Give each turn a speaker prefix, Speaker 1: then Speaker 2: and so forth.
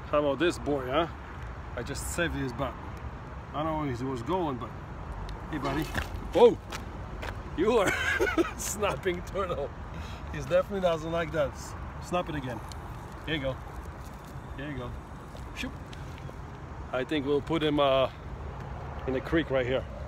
Speaker 1: How about this boy, huh? I just saved his butt. I don't know if he was going, but hey, buddy. Whoa! You are snapping turtle. He definitely doesn't like that. Snap it again. Here you go. Here you go. Shoot. I think we'll put him in the creek right here.